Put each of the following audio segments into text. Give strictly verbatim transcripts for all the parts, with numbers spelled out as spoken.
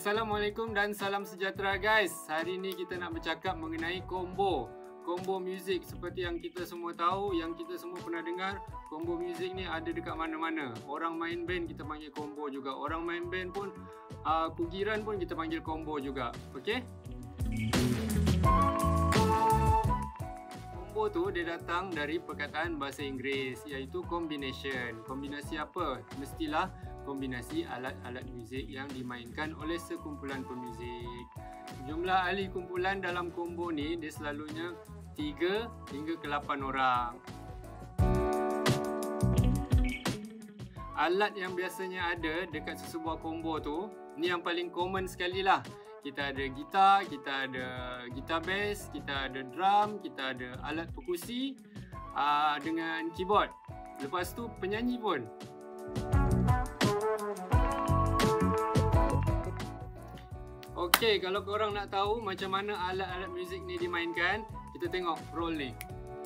Assalamualaikum dan salam sejahtera guys. Hari ni kita nak bercakap mengenai combo. Combo muzik seperti yang kita semua tahu, yang kita semua pernah dengar. Combo muzik ni ada dekat mana-mana. Orang main band kita panggil combo juga. Orang main band pun, uh, kugiran pun kita panggil combo juga. Okey? Combo tu dia datang dari perkataan bahasa Inggeris, iaitu combination. Kombinasi apa? Mestilah kombinasi alat-alat muzik yang dimainkan oleh sekumpulan pemuzik. Jumlah ahli kumpulan dalam combo ni dia selalunya tiga hingga ke lapan orang. Alat yang biasanya ada dekat sesebuah combo tu, ni yang paling common sekali lah. Kita ada gitar, kita ada gitar bass, kita ada drum, kita ada alat perkusi aa, dengan keyboard. Lepas tu penyanyi pun. Okey, kalau korang nak tahu macam mana alat-alat muzik ni dimainkan, kita tengok roll ni.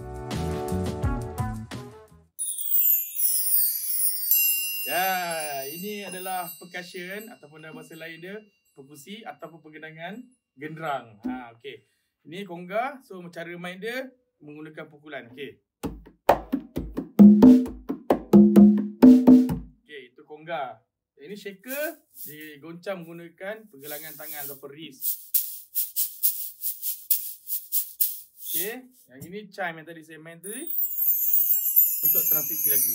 Ya, ini adalah percussion ataupun dalam bahasa lain dia perkusi ataupun pergenangan genderang. Ha, okey. Ini conga, so cara main dia menggunakan pukulan. Okey. Okey, itu conga. Ini shaker digoncang menggunakan pergelangan tangan ataupun wrist. Okey, yang ini chime yang tadi saya main tadi untuk transisi lagu.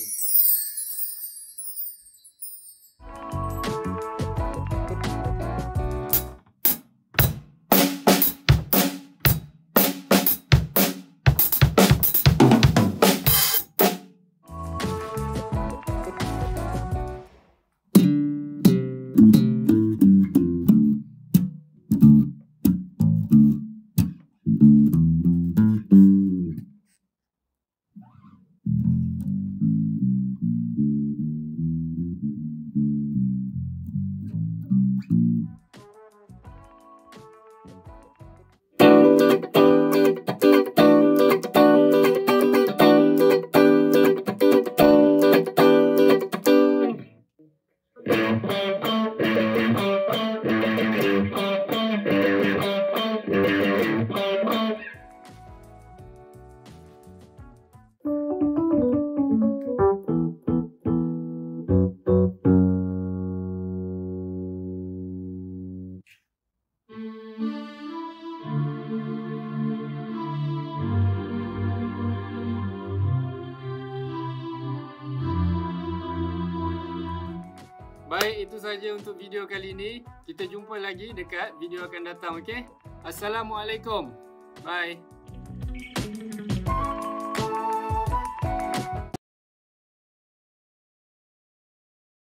Baik, itu saja untuk video kali ini. Kita jumpa lagi dekat video akan datang, okey? Assalamualaikum. Bye.